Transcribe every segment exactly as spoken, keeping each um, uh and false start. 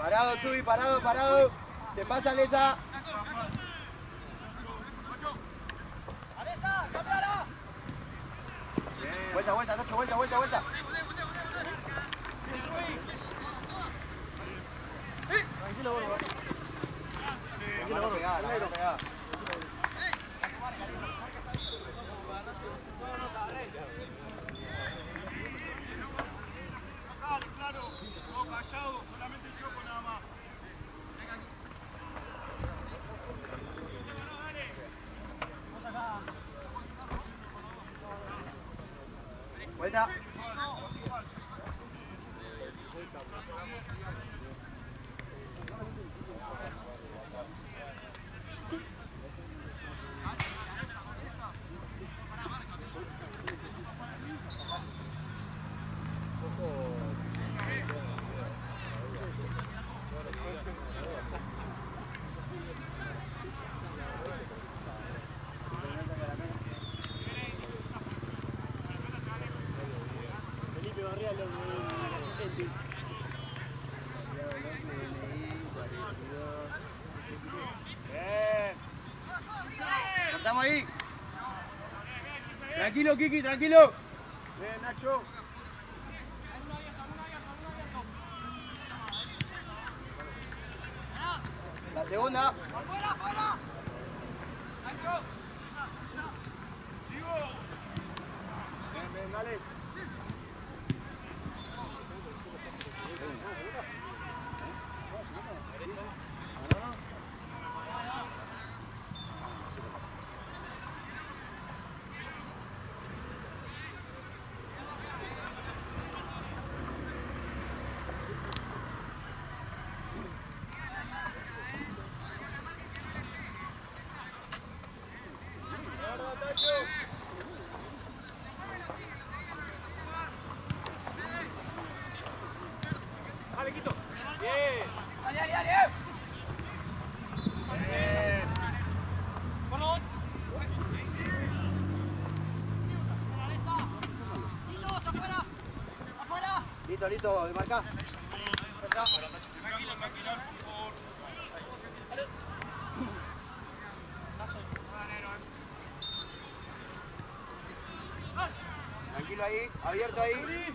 Parado, Chuy, parado, parado. Te pasa Lesa. Vuelta, vuelta, Nacho, vuelta, vuelta, vuelta. Tranquilo, gordo. Tranquilo, gordo. La mano pegada. Claro, todo callado, solamente el choco nada más. Vuelta. Cortamos ahí. Tranquilo, Kiki, tranquilo. Bien, Nacho. La segunda. ¡Afuera, afuera! ¡Nacho! ¡Digo! Ven, ven, dale. Dale, Quito. Bien. Dale, dale, dale. Bien. Vamos. Litos, afuera. Afuera. Listo, listo, de marca. Tranquilo, tranquilo, por favor. Tranquilo ahí, abierto ahí.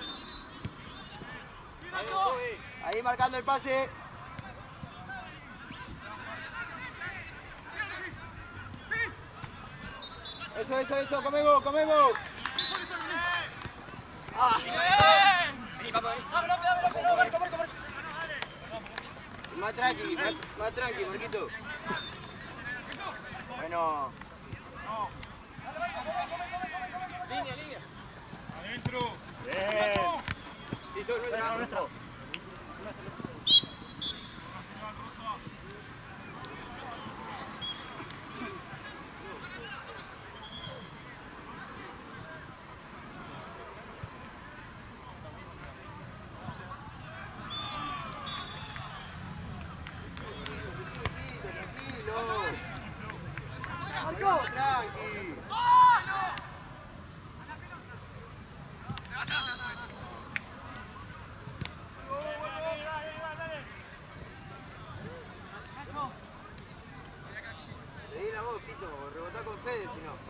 Ahí marcando el pase. Eso, eso, eso, comemos, comemos. Ah, vení, papá, vení. Más tranqui, más, más tranqui, Marquito. Bueno. Línea, línea. Adentro. Bien. Listo, nuestro, nuestro. Rebotá con Fede, si no.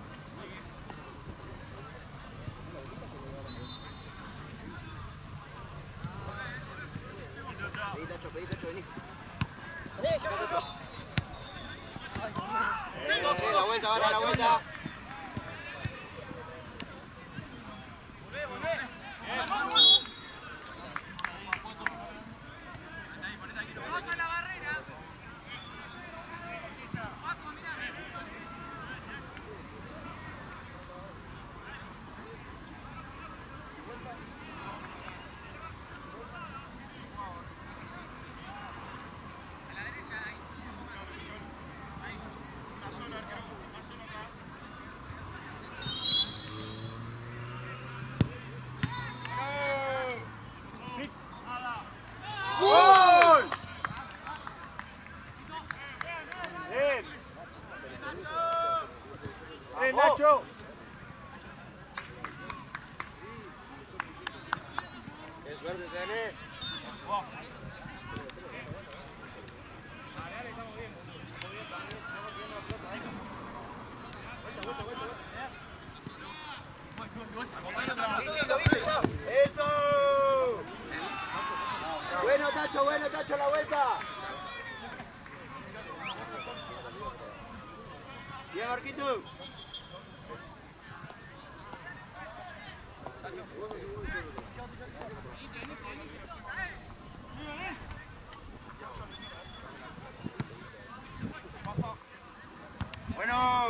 Pedí, Tacho, pedí, Tacho, vení. Acá, Tacho. Eh, la vuelta, ahora la vuelta. Vamos a la barrera. Nacho. Qué suerte tenés. Bueno, Tacho, bueno, Tacho, la vuelta. Bien, Marquito. Bueno.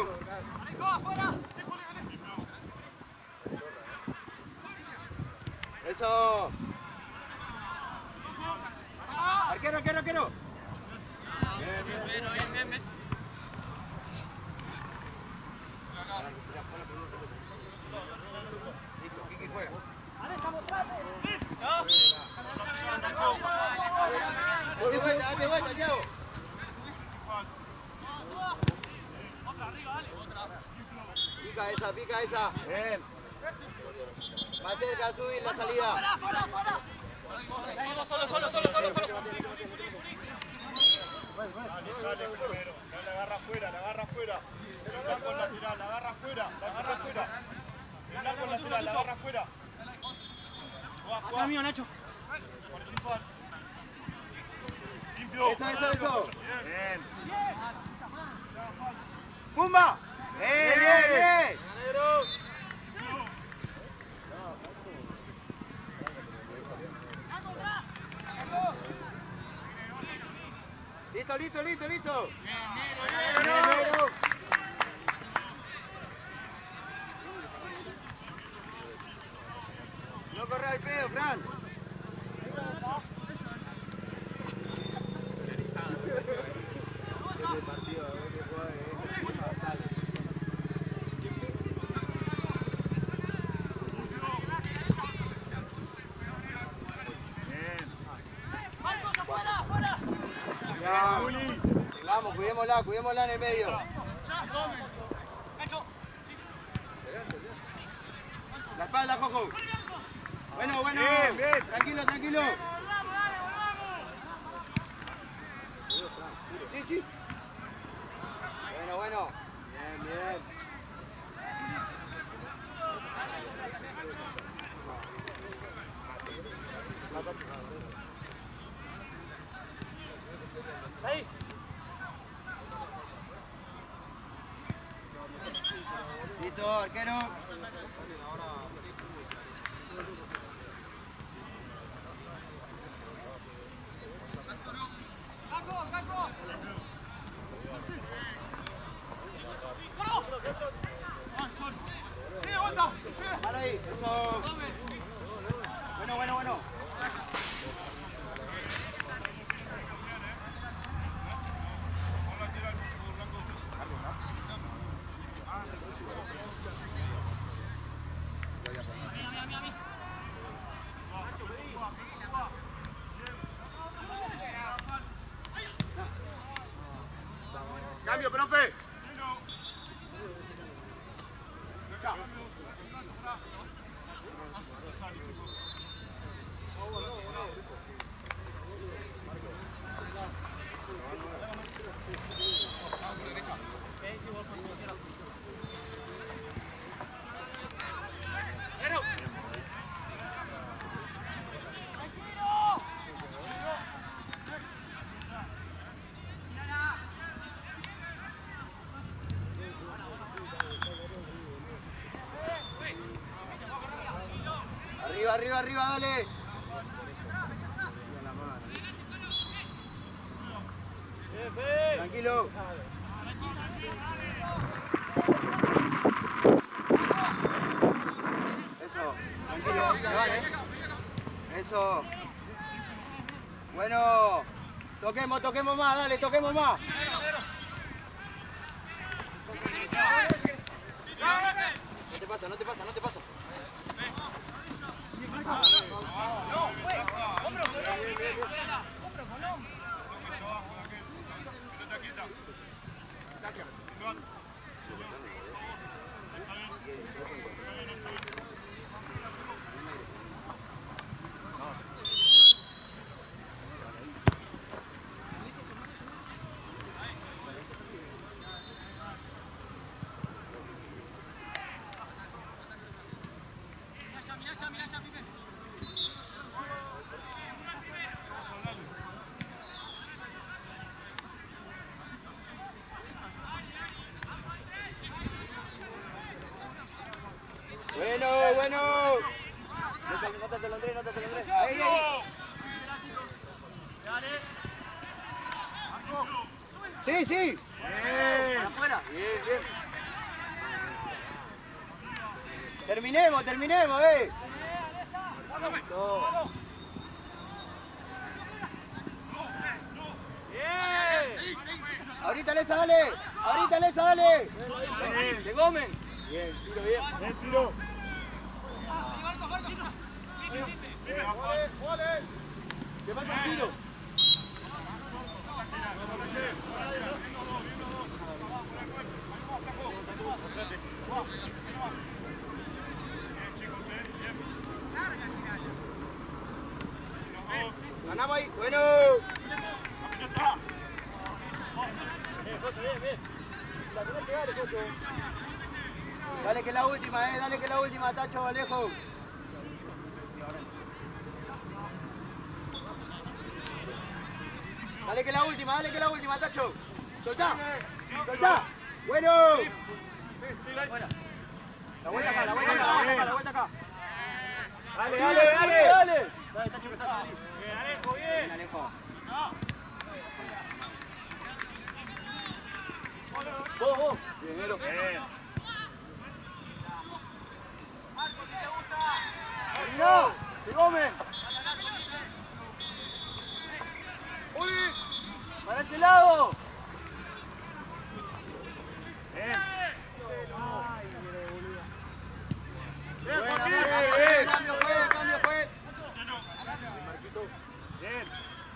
Eso. Arquero, arquero, arquero. Bien, bien, bien, bien, bien. Listo, Kiki juega. Date vuelta, date vuelta, Thiago. Pica esa, pica esa. Bien. Más cerca, subir la salida. Solo, solo, solo, solo, solo, solo. Dale, primero. La agarra afuera, la agarra afuera. El blanco lateral, la agarra afuera, la agarra afuera. El blanco lateral, la agarra afuera. Acá mío, Nacho. Por el infal. Limpio. Eso, eso, eso. Bien. ¡Pumba! ¡Bien, bien, bien! Listo, listo, listo, listo. Bien, negro. No corre al pedo, Fran. Vamos, cuidémosla, cuidémosla en el medio. La espalda, Jojo. Bueno, bueno. Bien, bien. Tranquilo, tranquilo. Sí, sí. Bueno, bueno. Bien, bien. Ahí. Listo, arquero. Para ahí, eso. Bueno, bueno, bueno. Cambio, profe. Arriba, arriba, arriba, dale. Tranquilo. Eso, tranquilo, que vale. Eso. Bueno, toquemos, toquemos más, dale, toquemos más. No te pasa, no te pasa, no te pasa. Sí, sí. Bien. Afuera. Bien, bien. Terminemos, terminemos, eh. Ahorita le sale, ahorita le sale. Bien. ¡De Gómez! Bien, Ciro, bien. Bien, Ciro. ¿Qué pasa, Ciro? Ganamos ahí. Bueno. Dale que es la última, eh. Dale que es la última, Tacho, Alejo. Dale que es la última, dale que es la última, Tacho. Soltá. Soltá. Bueno. La vuelta acá, la vuelta acá, la vuelta acá, la vuelta acá. Dale, dale, dale. Dale. Dale, Tacho, que está feliz. Bien, Alejo, bien. Bien, Alejo. Vos, vos. Bien, Ero. Bien. ¡Terminó! ¡De Gómez! ¡Para este lado! Bien. Buena, Bien, Marco, bien. cambio fue, cambio fue. Bien.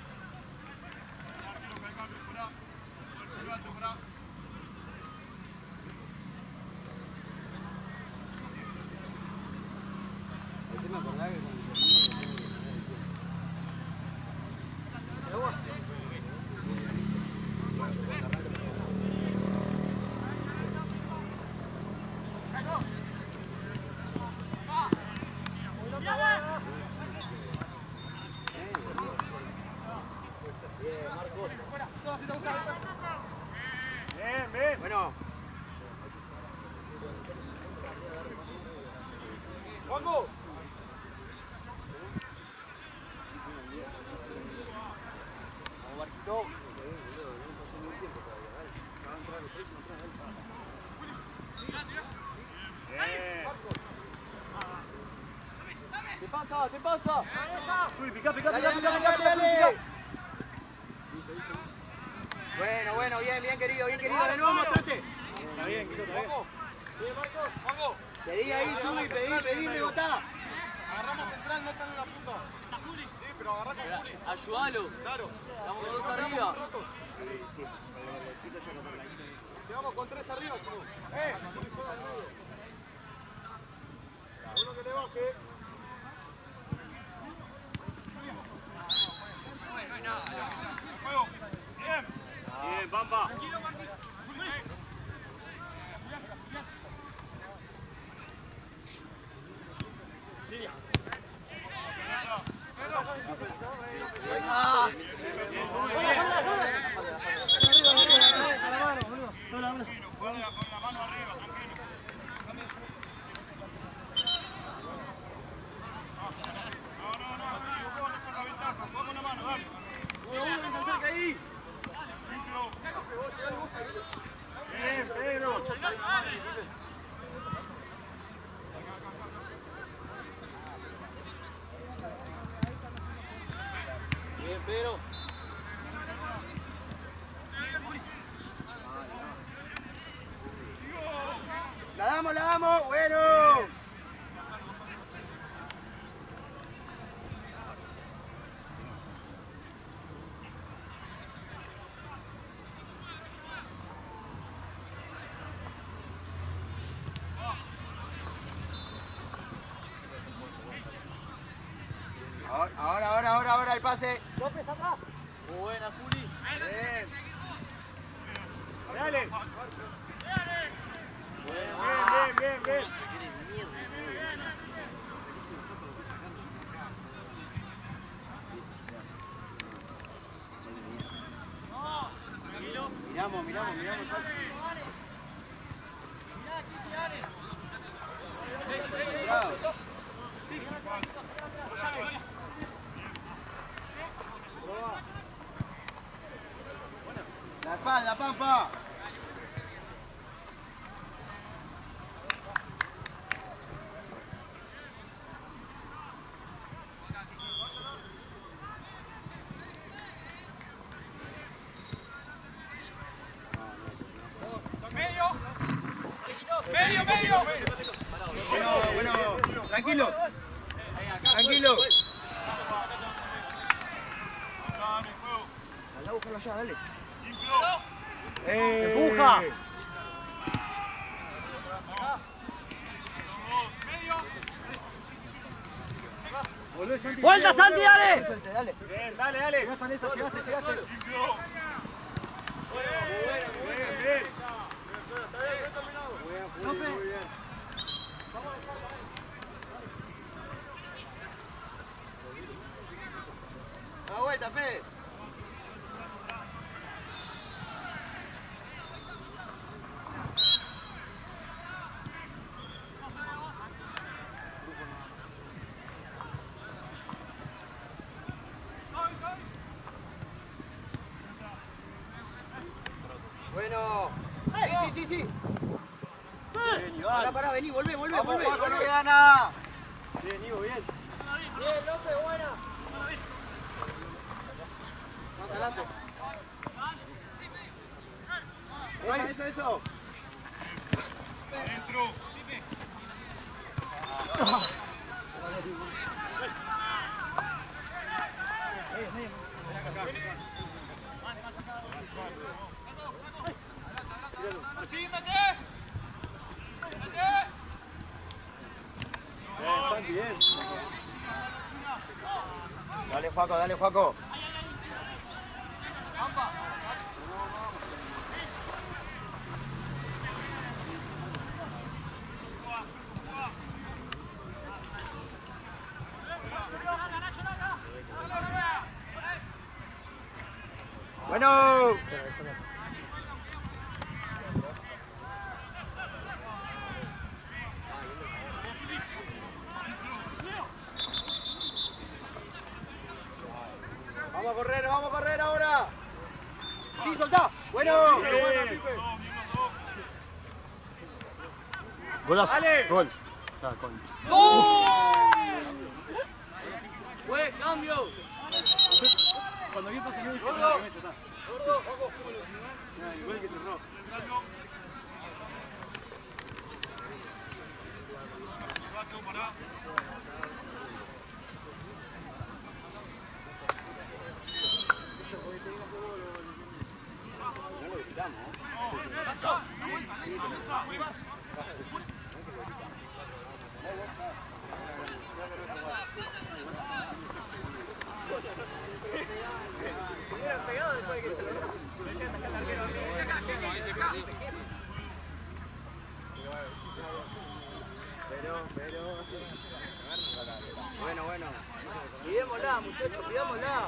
Bien, bien. Bueno. Juanjo. Vamos, Marquito. Bien. ¿Qué pasa? ¿Qué pasa? Uy, pica, pica, Dale, pica, dale, pica, dale, pica, dale, pica. dale. Bueno, bueno, bien, bien querido, bien querido. De nuevo mostrate. Está bien, Quito, está bien. Pedí ahí, subí, pedí, pedí, rebotá. Agarramos central, no están en la punta. Sí, pero agarrá con Juli. Ayúdalo. Claro. Estamos dos arriba. Quedamos con tres arriba, Chino. Eh. Uno que le baje. Juego. Bien. Bien, Pampa. Ah. Bien, Pedro. Bien, Pedro. La damos, la damos. Bueno. Ahora, ahora, ahora, ahora, ahora el pase. Muy buena, Juli. Bien. Dale. Bien, bien, bien, bien. Miramos, miramos, miramos el pase. Bravo. espalda, Pampa. ¡Medio, medio! Bueno, bueno, tranquilo. Tranquilo. Anda a buscarlo allá, dale. Eh. ¡Empuja! ¡Vuelta, Santi, dale! Dale. Bien, dale, dale. Llegaste, Vanessa, llegaste, llegaste. Da vuelta, Fede. Bueno. Sí, sí, sí, sí. Pará, pará, vení, volvé, volvé, Vamos, volvé. Juaco, no gana. Bien, Ivo, bien. Bien, López, buena. Más adelante. Eso, eso, eso. Dentro. ¡Sí, mete! ¡Mete! Bien, Santi, bien. Dale, Juaco, dale, Juaco. Bueno. Vamos a correr, vamos a correr ahora. Sí, soltá. Bueno. Golazo. Dale. Gol. Ah, con... ¡Fue cambio! Cuando vi pase yo dije, no, que me está. Ah, igual que cerró. Pero, pero... Bueno, bueno. Pidámosla, muchachos, pidámosla.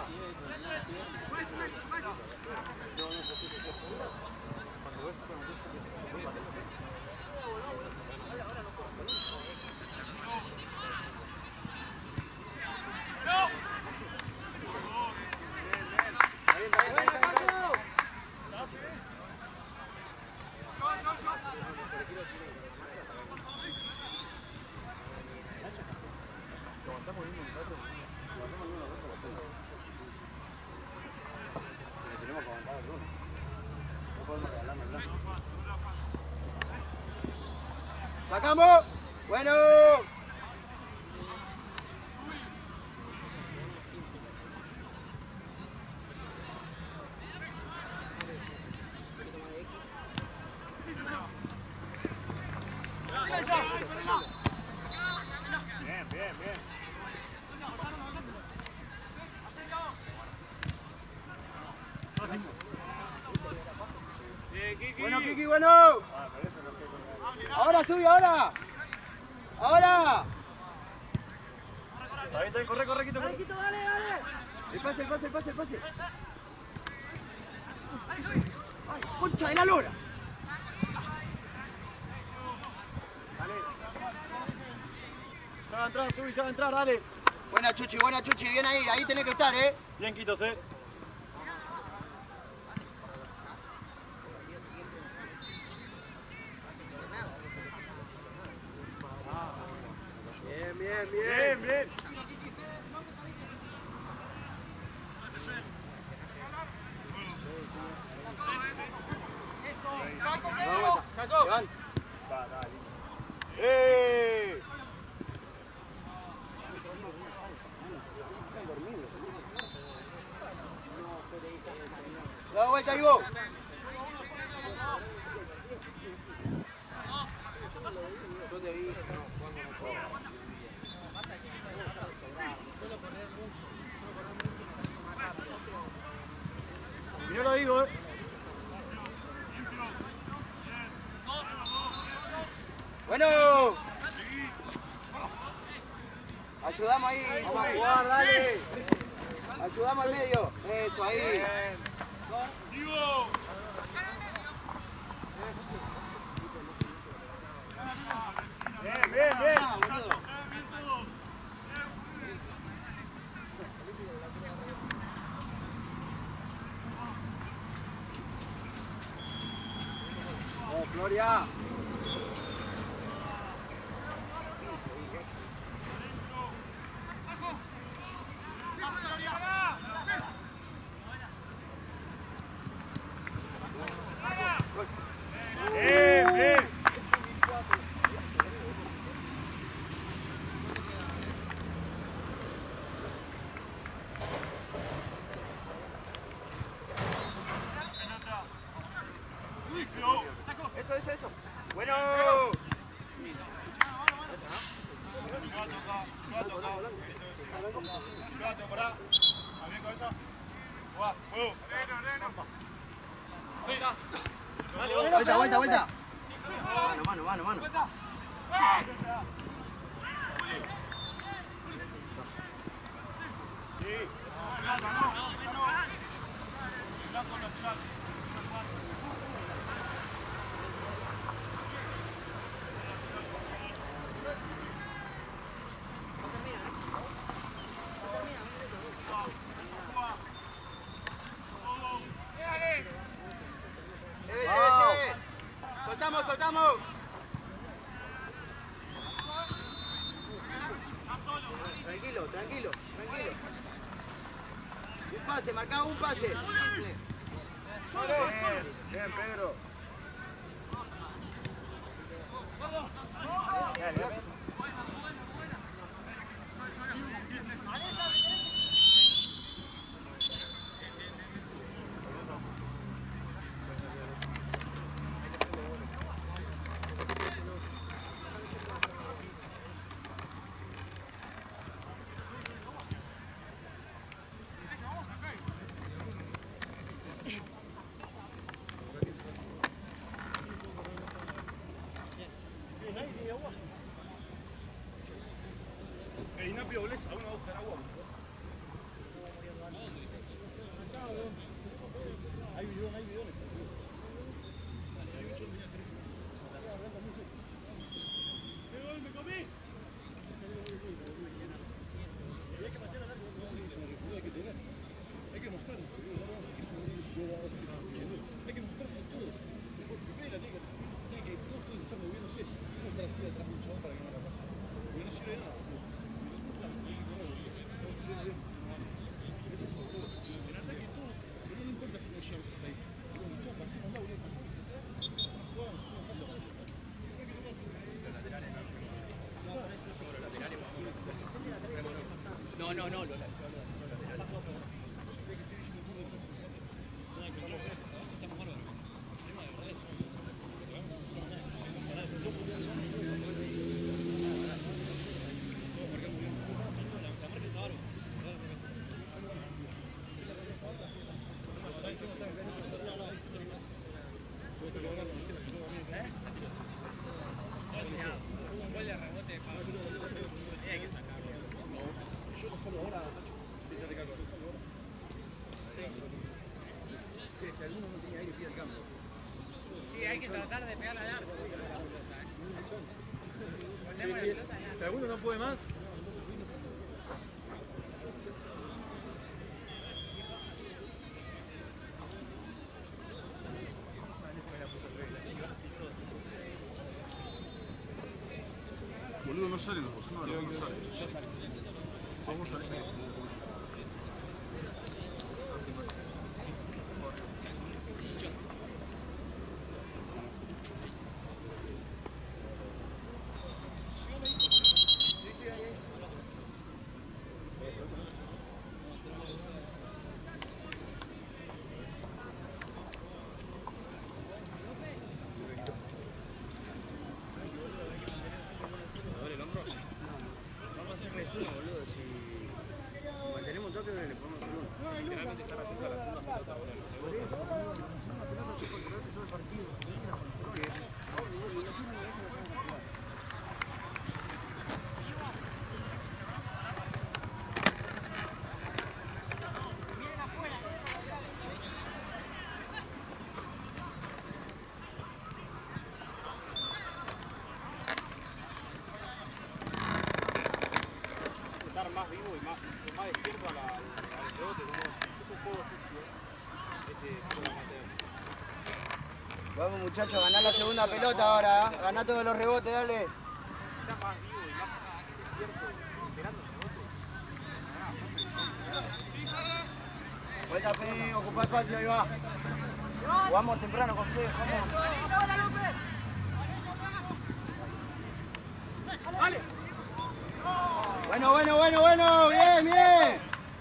¡Sacamos! ¡Bueno! Bien, bien, bien. Bueno, Kiki, bueno. Ahora sube, ahora. Ahora. Ahí está, corre, corre, quito, corre. El pase, el pase, el pase, el pase. ¡Ay, concha de la lora! Ya va a entrar, Subi, ya va a entrar, dale. Buena Chuchi, buena Chuchi, bien ahí, ahí tenés que estar, ¿eh? Bien, Quitos, eh. Bien, bien, bien. Iván. ¡Eh! Da vuelta, Ivo. Yo te vi. Yo lo digo, eh. Bueno. Ayudamos ahí. Vamos a jugar, dale. Ayudamos al medio. Eso, ahí. Bien, bien, bien. Oh, Gloria. Bien, bien. Eso, eso, eso. Bueno. Vuelta, vuelta, vuelta. Mano, mano, mano, mano. Lleve, lleve, lleve. Soltamos, soltamos. Tranquilo, tranquilo, tranquilo. Un pase, marcá un pase. Bien, bien, Pedro. No, no, no. Sí, hay que tratar de pegar al arco. Si alguno no puede más. Boludo, no salen los dos, uno de los dos no sale. Vamos a ver. Más vivo y más, más despierto a la, al rebote, como es un juego sucio, este juego amateur. Vamos muchachos, ganá la segunda pelota ahora, ¿eh? Ganá todos los rebotes, dale. Está más vivo y más despierto, esperando el rebote. Vuelta Fede, ocupa espacio, ahí va. Jugamos temprano con Fede, vamos. ¡Dale! Bueno, bueno, bueno, bueno, bien, bien.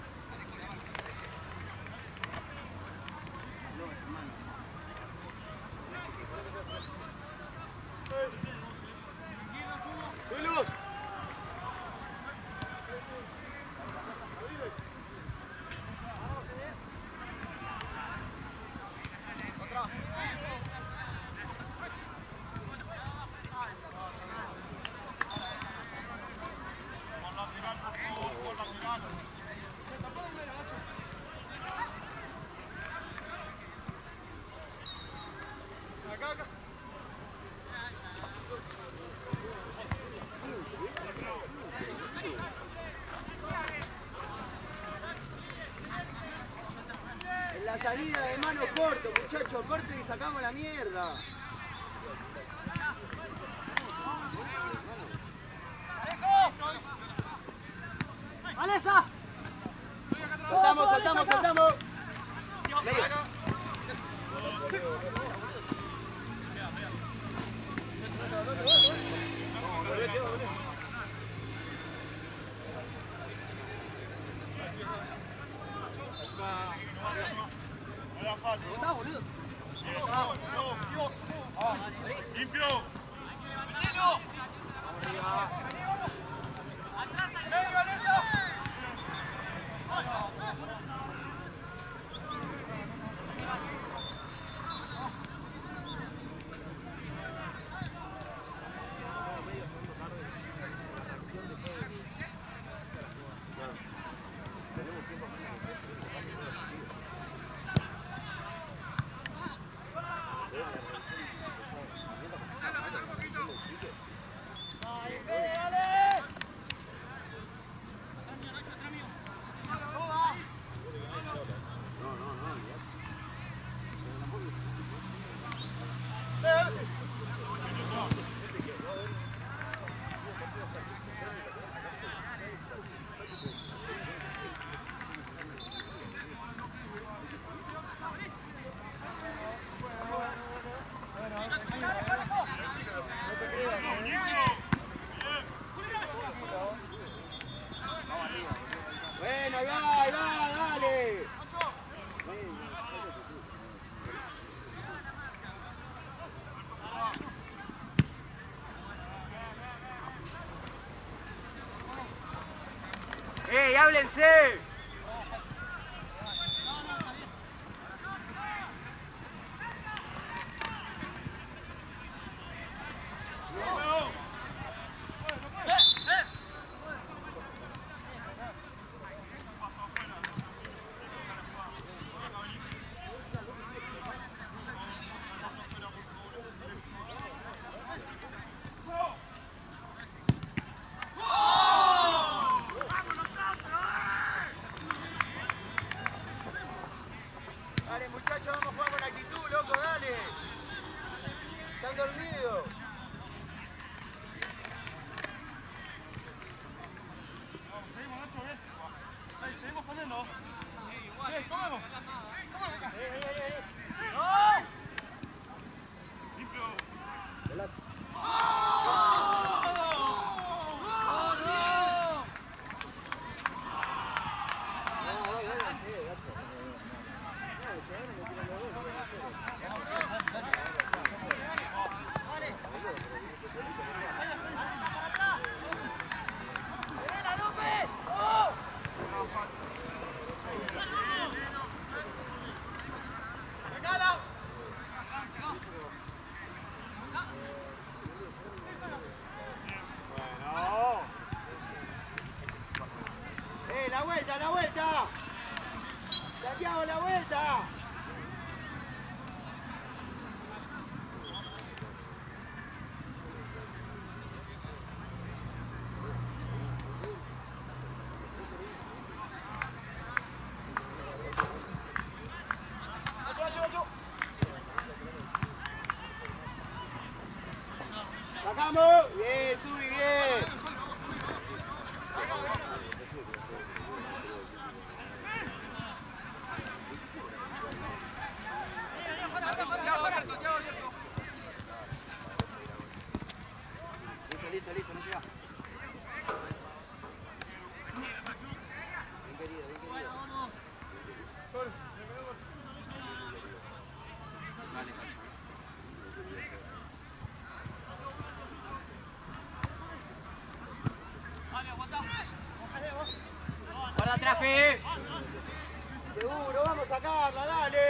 La salida de mano corto, muchachos, corto y sacamos la mierda. ¡Vanessa! Soltamos, soltamos, soltamos. Medio. ¡Limpio! Bueno, ahí va, ahí va, dale. ¡Ey, háblense! Dale muchachos, vamos a jugar con actitud, loco, dale. Están dormidos. ¡Eh, la vuelta, la vuelta! ¡Santiago, la vuelta! ¡Sacamos! ¡Bien, Subi, bien! Listo, listo, listo, no llega. Bien querido, bien querido. Vale, vale. Guarda atrás, Fe. Seguro, vamos a sacarla, dale.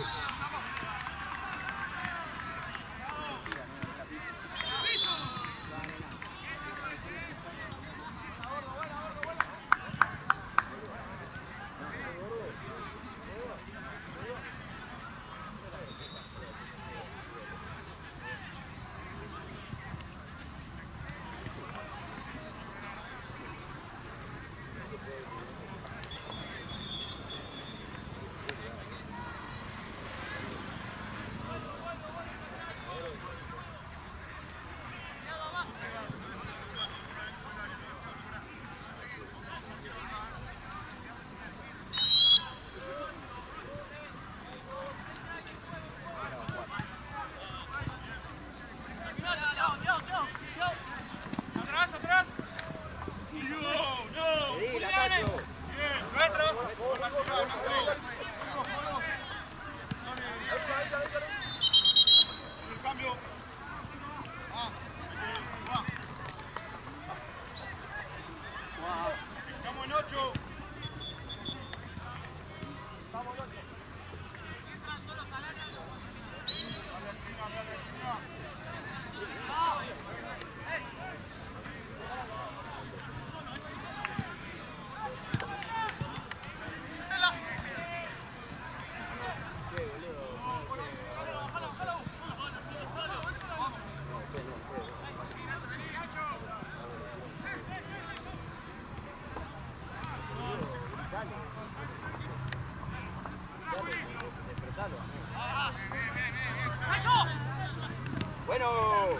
Bueno.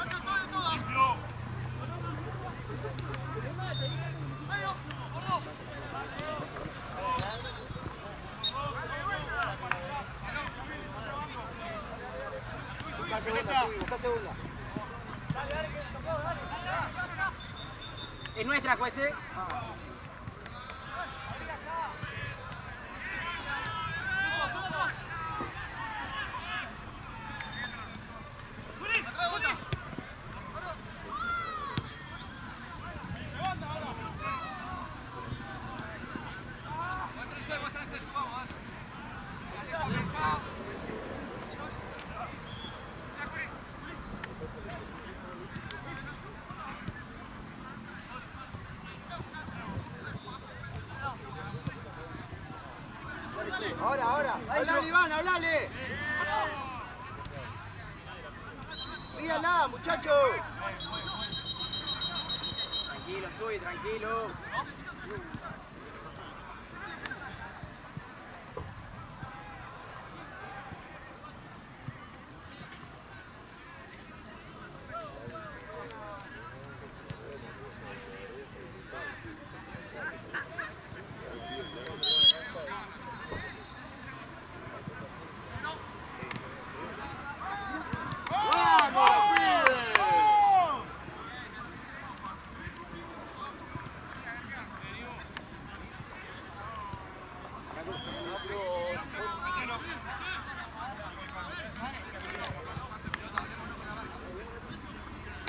Busca segunda, busca segunda. Es nuestra, juez. Ahora, ahora. Hablale, Iván, hablale. Mírala, muchachos. Tranquilo, Sui, tranquilo.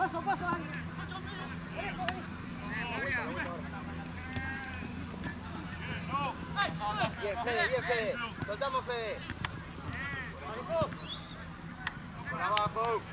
Paso, paso, Dani. Bien, Fede, bien, Fede. Soltamos, Fede. Por abajo.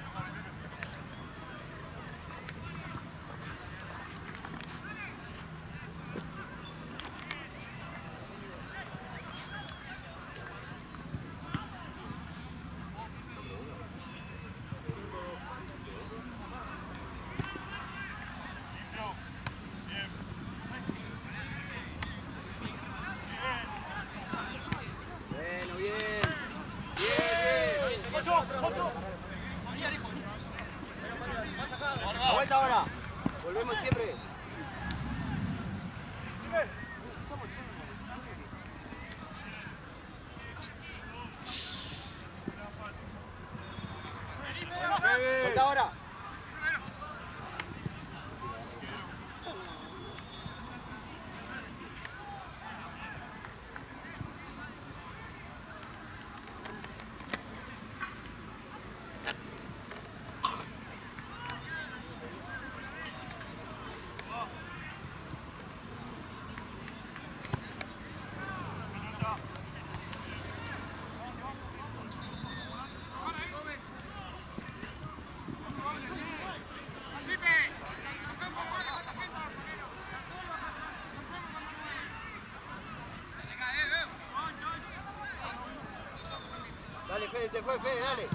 Bueno, bien. Bien, bien. Vuelta ahora. Volvemos siempre. Vuelta ahora. Dale, Fede, se fue, Fede, dale.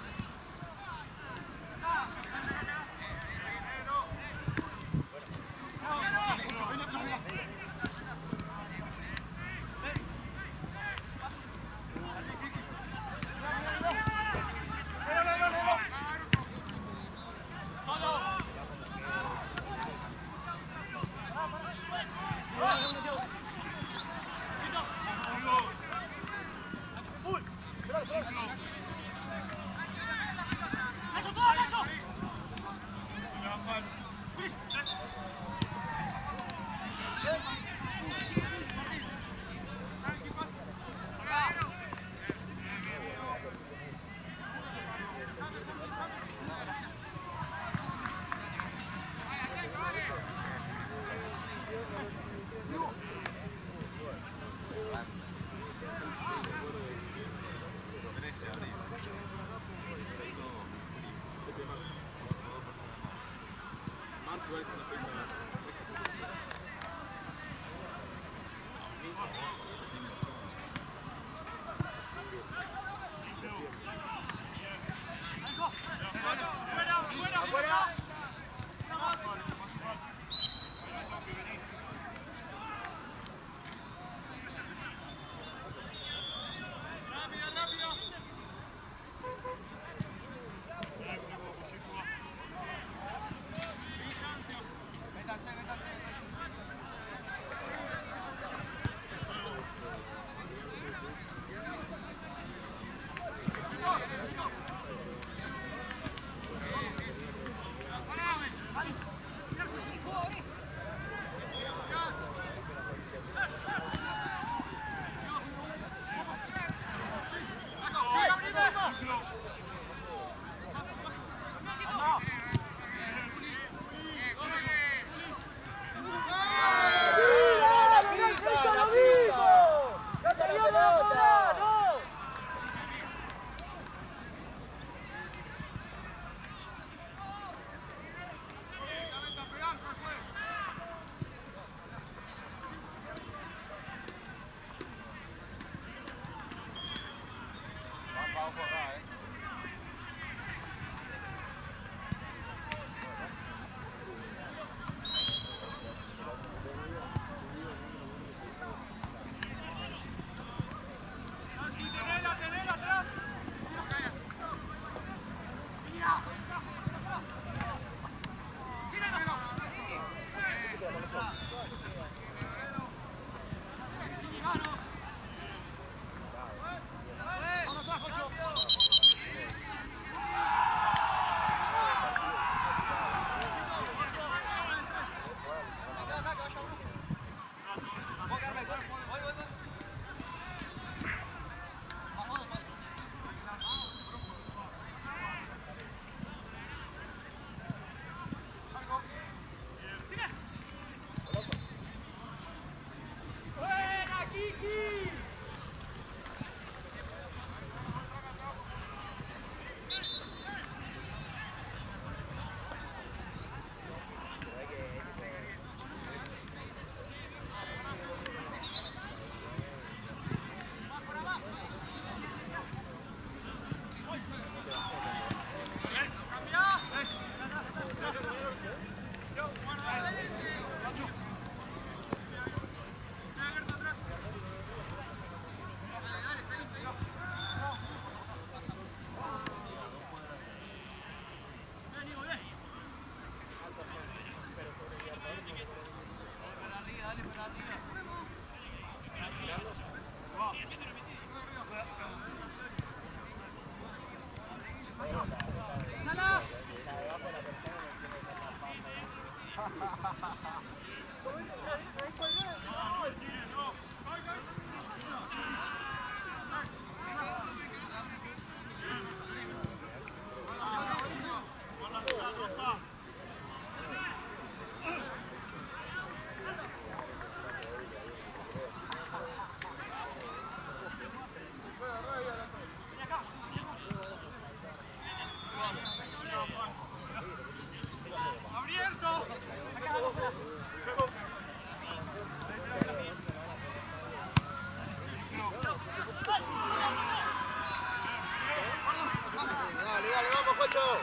Dale, dale, vamos, Cocho.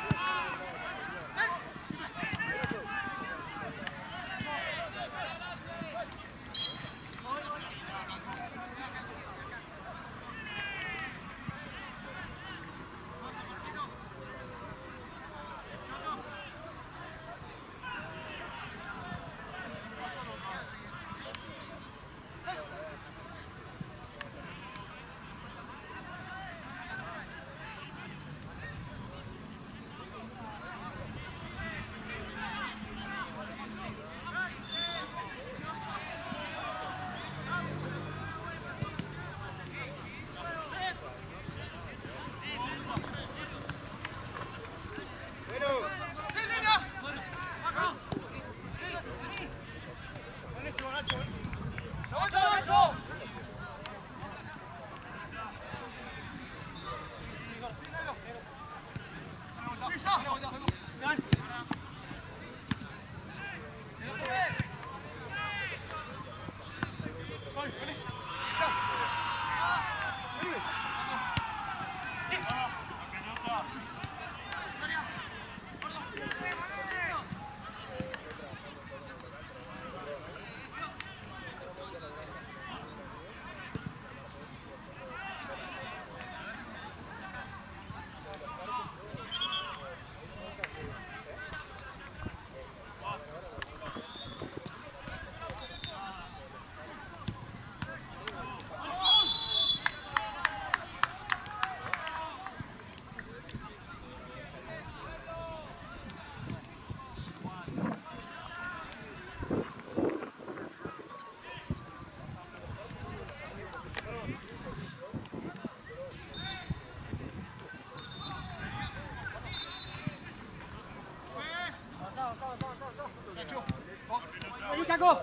Vení, Caco.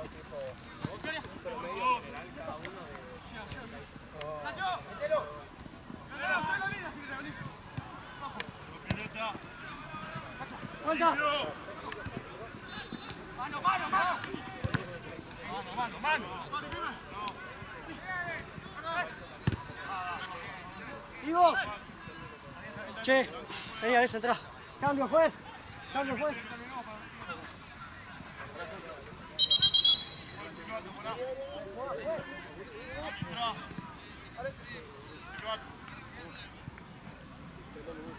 Vuelta. Mano, mano, mano. Mano, mano, mano. Ivo. Che, vení a ver, entra. Cambio, juez. Cambio, juez. Entra.